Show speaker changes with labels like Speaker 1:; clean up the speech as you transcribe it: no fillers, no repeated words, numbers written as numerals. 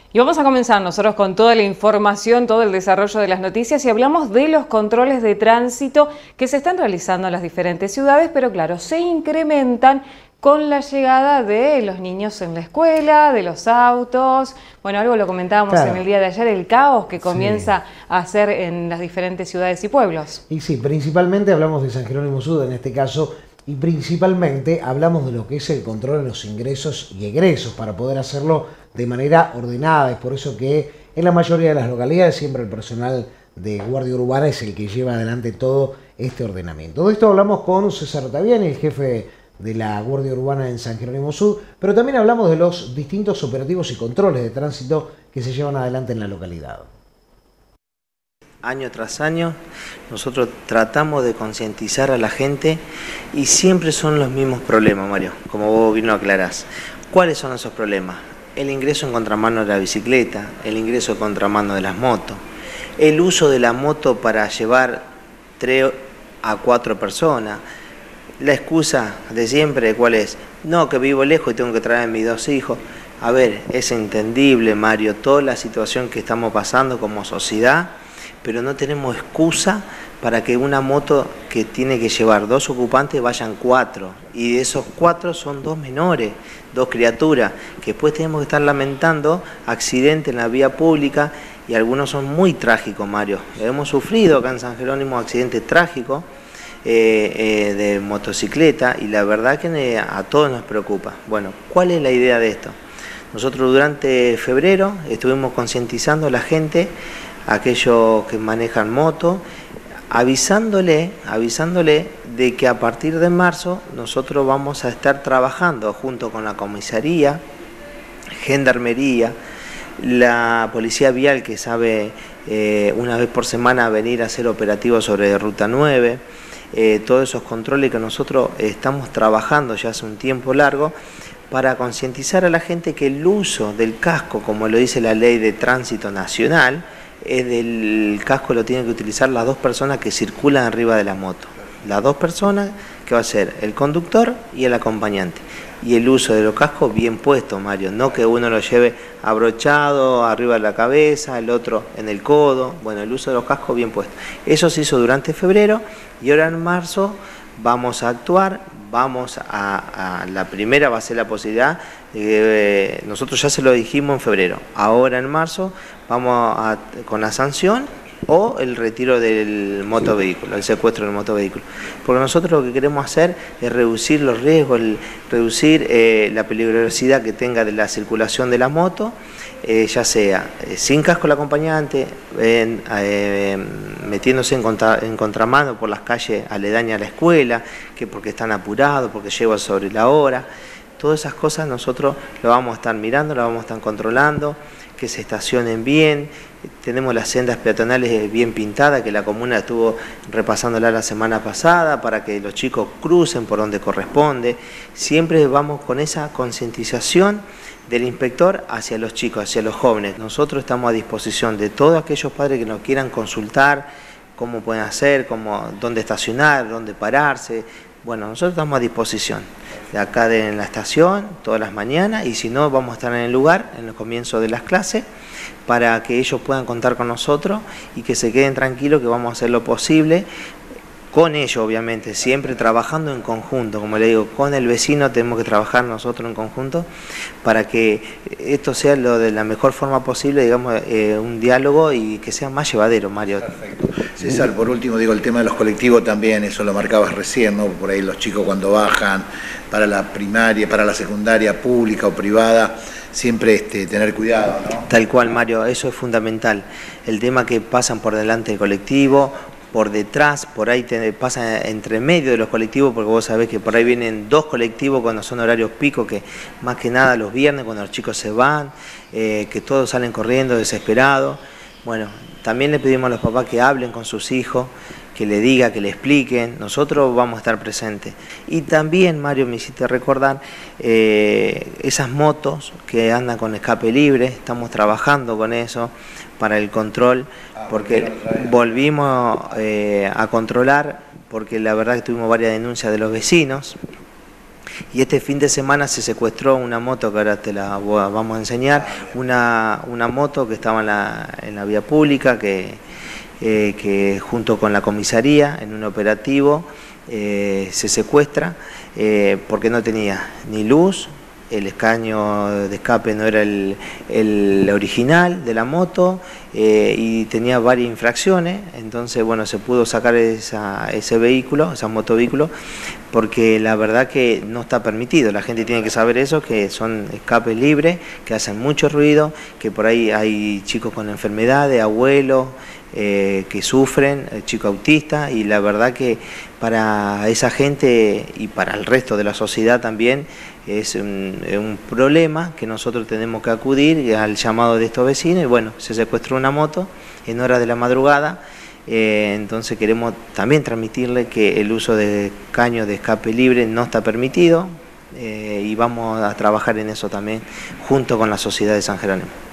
Speaker 1: Y vamos a comenzar nosotros con toda la información, todo el desarrollo de las noticias y hablamos de los controles de tránsito que se están realizando en las diferentes ciudades, pero claro, se incrementan con la llegada de los niños en la escuela, de los autos. Bueno, algo lo comentábamos en el día de ayer, el caos que comienza a hacer en las diferentes ciudades y pueblos.
Speaker 2: Y sí, principalmente hablamos de San Jerónimo Sud en este caso, y principalmente hablamos de lo que es el control de los ingresos y egresos para poder hacerlo de manera ordenada. Es por eso que en la mayoría de las localidades siempre el personal de Guardia Urbana es el que lleva adelante todo este ordenamiento. De esto hablamos con César Ottaviani, el jefe de la Guardia Urbana en San Jerónimo Sud, pero también hablamos de los distintos operativos y controles de tránsito que se llevan adelante en la localidad.
Speaker 3: Año tras año nosotros tratamos de concientizar a la gente y siempre son los mismos problemas, Mario, como vos bien lo aclarás. ¿Cuáles son esos problemas? El ingreso en contramano de la bicicleta, el ingreso en contramano de las motos, el uso de la moto para llevar 3 a 4 personas. La excusa de siempre, ¿cuál es? No, que vivo lejos y tengo que traer a mis 2 hijos. A ver, es entendible, Mario, toda la situación que estamos pasando como sociedad, pero no tenemos excusa para que una moto que tiene que llevar 2 ocupantes vayan 4, y de esos 4 son 2 menores, 2 criaturas, que después tenemos que estar lamentando accidentes en la vía pública, y algunos son muy trágicos, Mario. Hemos sufrido acá en San Jerónimo accidentes trágicos de motocicleta, y la verdad que a todos nos preocupa. Bueno, ¿cuál es la idea de esto? Nosotros durante febrero estuvimos concientizando a la gente, aquellos que manejan moto, avisándole de que a partir de marzo nosotros vamos a estar trabajando junto con la comisaría, gendarmería, la policía vial, que sabe una vez por semana venir a hacer operativos sobre Ruta 9, todos esos controles que nosotros estamos trabajando ya hace un tiempo largo, para concientizar a la gente que el uso del casco, como lo dice la ley de tránsito nacional, el casco lo tienen que utilizar las 2 personas que circulan arriba de la moto. Las 2 personas, que va a ser el conductor y el acompañante. Y el uso de los cascos bien puestos, Mario, no que uno lo lleve abrochado arriba de la cabeza, el otro en el codo. Bueno, el uso de los cascos bien puestos. Eso se hizo durante febrero, y ahora en marzo vamos a actuar. La primera va a ser la posibilidad, nosotros ya se lo dijimos en febrero, ahora en marzo vamos con la sanción o el retiro del motovehículo, el secuestro del motovehículo. Porque nosotros lo que queremos hacer es reducir los riesgos, reducir la peligrosidad que tenga de la circulación de la moto, ya sea sin casco el acompañante, metiéndose en contramano por las calles aledañas a la escuela, que porque están apurados, porque llevan sobre la hora. Todas esas cosas nosotros lo vamos a estar mirando, lo vamos a estar controlando, que se estacionen bien. Tenemos las sendas peatonales bien pintadas, que la comuna estuvo repasándola la semana pasada, para que los chicos crucen por donde corresponde. Siempre vamos con esa concientización del inspector hacia los chicos, hacia los jóvenes. Nosotros estamos a disposición de todos aquellos padres que nos quieran consultar cómo pueden hacer, dónde estacionar, dónde pararse. Bueno, nosotros estamos a disposición de acá en la estación todas las mañanas, y si no, vamos a estar en el lugar en los comienzos de las clases para que ellos puedan contar con nosotros y que se queden tranquilos, que vamos a hacer lo posible con ellos, obviamente, siempre trabajando en conjunto. Como le digo, con el vecino tenemos que trabajar nosotros en conjunto para que esto sea lo de la mejor forma posible, digamos, un diálogo, y que sea más llevadero, Mario.
Speaker 4: Perfecto. César, por último, digo, el tema de los colectivos también, eso lo marcabas recién, ¿no? Por ahí los chicos cuando bajan para la primaria, para la secundaria pública o privada, siempre tener cuidado, ¿no?
Speaker 3: Tal cual, Mario, eso es fundamental. El tema que pasan por delante del colectivo, por detrás, por ahí pasa entre medio de los colectivos, porque vos sabés que por ahí vienen 2 colectivos cuando son horarios pico, que más que nada los viernes, cuando los chicos se van, que todos salen corriendo desesperados. Bueno, también le pedimos a los papás que hablen con sus hijos, que le digan, que le expliquen. Nosotros vamos a estar presentes. Y también, Mario, me hiciste recordar esas motos que andan con escape libre. Estamos trabajando con eso para el control, porque volvimos a controlar, porque la verdad que tuvimos varias denuncias de los vecinos Y este fin de semana se secuestró una moto, que ahora te la vamos a enseñar, una moto que estaba en la vía pública, que junto con la comisaría, en un operativo, se secuestra porque no tenía ni luz, el escaño de escape no era el original de la moto, y tenía varias infracciones. Entonces, bueno, se pudo sacar ese vehículo, ese motovehículo, porque la verdad que no está permitido. La gente tiene que saber eso, que son escapes libres, que hacen mucho ruido, que por ahí hay chicos con enfermedades, abuelos, que sufren, chicos autistas, y la verdad que para esa gente y para el resto de la sociedad también es un problema que nosotros tenemos que acudir al llamado de estos vecinos. Y bueno, se secuestró una moto en horas de la madrugada, entonces queremos también transmitirle que el uso de caños de escape libre no está permitido, y vamos a trabajar en eso también junto con la sociedad de San Jerónimo.